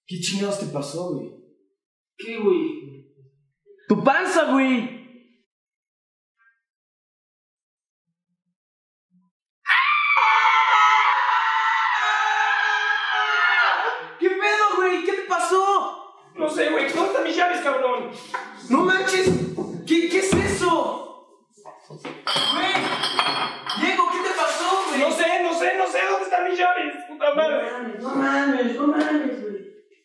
¿Qué chingados te pasó, güey? ¿Qué, güey? ¡Tu panza, güey! ¿Qué pedo, güey? ¿Qué te pasó? No sé, güey. ¿Dónde están mis llaves, cabrón? ¡No manches! ¿Qué es eso? Güey, Diego, ¿qué te pasó, güey? No sé. ¿Dónde están mis llaves? Puta madre. No mames, güey.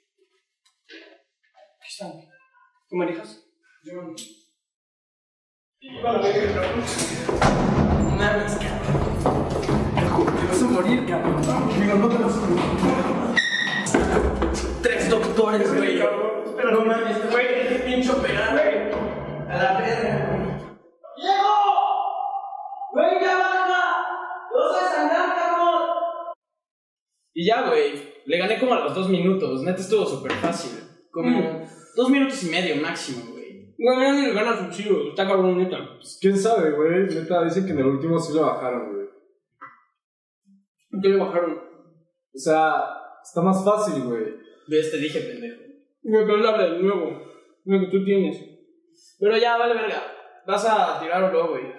Aquí están. ¿Tú manejas? Yo no. Iba a la verga, cabrón. No mames, cabrón. Te vas a morir, cabrón. Digo, no te vas a morir. 3 doctores, güey. Espera, No mames, güey, qué pinche operado, güey. A la verga, güey. ¡Diego! ¡Güey, ya baja! ¡Te vas a desangrar, cabrón! Y ya, güey. Le gané como a los 2 minutos. Neta estuvo súper fácil. Como 2 minutos y medio máximo, güey. Güey, no le ganas un chido. Está cabrón, neta. Pues quién sabe, güey. Neta, dicen que en el último sí lo bajaron, güey. ¿Por qué le bajaron? O sea, está más fácil, güey. Ves, te dije, pendejo. Güey, pero habla del nuevo. Lo que tú tienes. Pero ya, vale, verga. Vas a tirar o no, güey.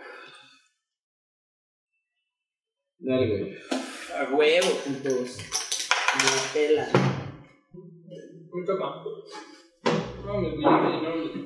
Dale, güey. A huevo, putos. Me pela. Me toca. No, me no.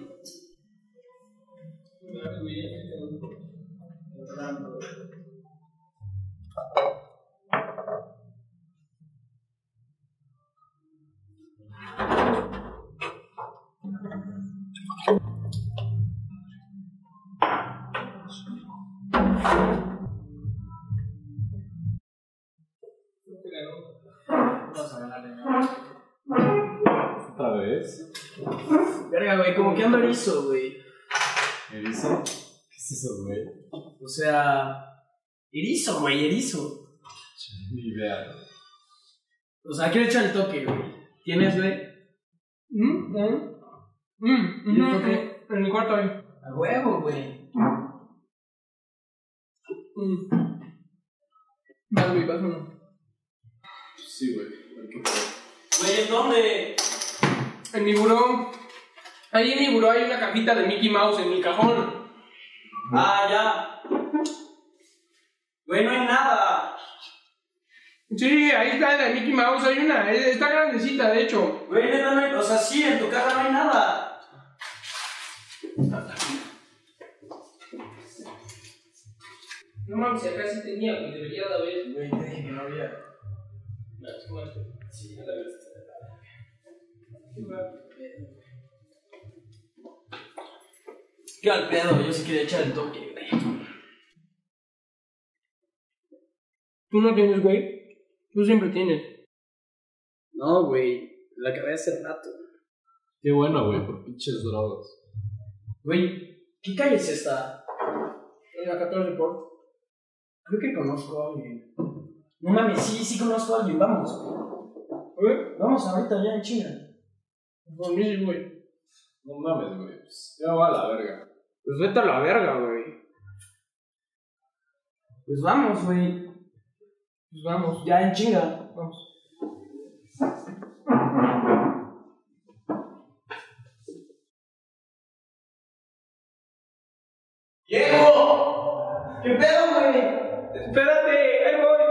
¿Otra vez? Verga, güey, como que ando erizo, güey. ¿Erizo? ¿Qué es eso, güey? O sea, erizo, güey, erizo. Ni idea. O sea, quiero echar el toque, güey. ¿Tienes, güey? ¿Y el toque? En mi cuarto ahí. A huevo, güey. Dale, güey, vas uno. Sí, güey. Güey, ¿en dónde? En mi buró. Ahí en mi buró hay una cajita de Mickey Mouse en mi cajón. Ah, ya. Güey, no hay nada. Sí, ahí está la de Mickey Mouse. Hay una. Está grandecita, de hecho. Güey, neta, no hay. O sea, sí, en tu caja no hay nada. No mames, acá sí tenía, güey. Debería de haber. Güey, te dije que no había. No, es como esto. Sí, a la vez. Qué al pedo, yo sí quería echar el toque, güey. ¿Tú no tienes, güey? Tú siempre tienes. No, güey, la acabé hace rato. Qué bueno, güey, por pinches drogas. Güey, ¿qué calle es esta? En la 14 por. Creo que conozco a alguien. No mames, sí conozco a alguien, vamos. Vamos ahorita ya en chinga. Por mí sí, güey. No mames, güey. Pues ya va a la verga. Pues vete a la verga, güey. Pues vamos, güey. Pues vamos. Ya en chinga. Vamos. ¡Diego! ¿Qué pedo, güey? Espérate, ahí voy.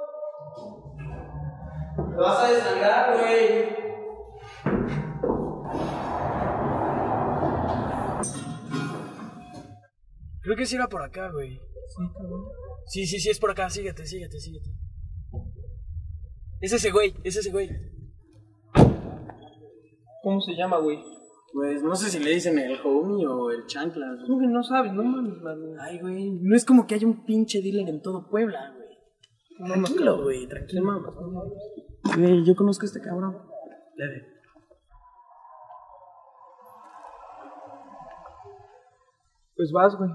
Te vas a desangrar, güey. Creo que sí era por acá, güey. Sí, cabrón. Sí, es por acá. Síguete. Es ese güey. ¿Cómo se llama, güey? Pues no sé si le dicen el homie o el chanclas. Tú que no sabes, no mames, man. Ay, güey, no es como que haya un pinche dealer en todo Puebla, güey. Tranquilo, güey, tranquilo. Mamas, no mames. Güey, yo conozco a este cabrón. Leve. Pues vas, güey.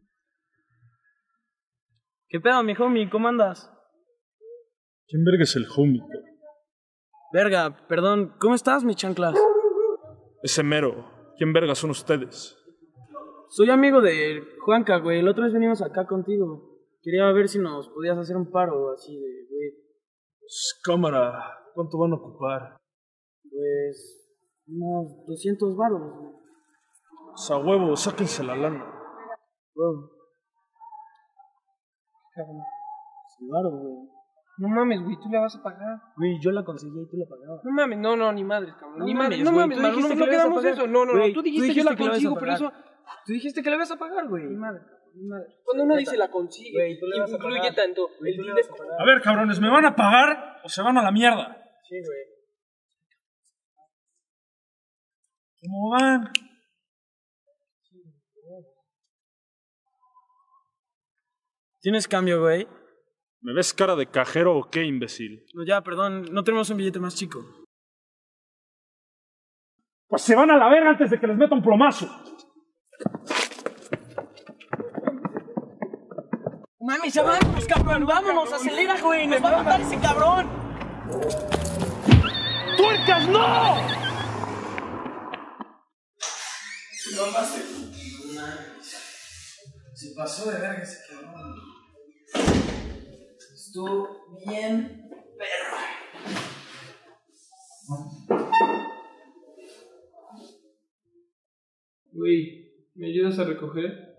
¿Qué pedo, mi homie? ¿Cómo andas? ¿Quién verga es el homie, cabrón? Verga, perdón, ¿cómo estás, mi chanclas? Ese mero. ¿Quién verga son ustedes? Soy amigo de Juanca, güey. La otra vez venimos acá contigo. Quería ver si nos podías hacer un paro así de, güey. Cámara, ¿cuánto van a ocupar? Pues... unos 200 varos, güey. O sea, huevo, sáquense la lana. Bro, Cabrón. 100 varos, güey. No mames, güey, tú la vas a pagar. Güey, yo la conseguí y tú la pagabas. No mames, no, ni madres, cabrón. No Ni mames, madres, no güey, mames, tú mano, dijiste no que la ibas a quedamos pagar. eso. No, Güey, tú dijiste que la que la ibas a consigo, por pagar. eso. Tú dijiste que la ibas a pagar, güey. Ni madre, ni madre. Cuando uno dice la consigue, Güey, tú le vas a incluye pagar. tanto Güey, el tú le dinero. vas a pagar. A ver, cabrones, ¿me van a pagar o se van a la mierda? Sí, güey. ¿Cómo van? ¿Tienes cambio, güey? ¿Me ves cara de cajero o qué, imbécil? No, ya, perdón, no tenemos un billete más chico. Pues se van a la verga antes de que les meta un plomazo. Mami, ya vámonos, cabrón, vámonos, acelera, güey, nos va a matar ese cabrón. ¡Tuercas, no! No pase. Se pasó de verga ese cabrón. Estuvo bien perro. Güey, ¿me ayudas a recoger?